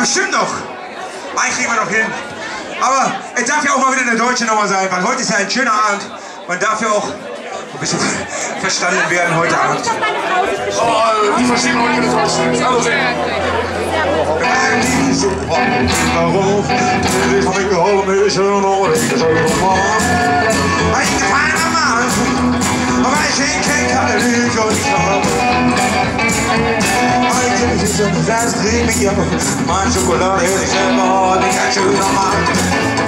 Bestimmt noch. Einen kriegen wir noch hin. Aber es darf ja auch mal wieder eine deutsche Nummer sein, weil heute ist ja ein schöner Abend. Man darf ja auch ein bisschen verstanden werden heute Abend. Oh, die verstehen heute nicht was. Hallo, das krieg mich ja. Mein Schokolade hätte ich selber, den ganz schön normal.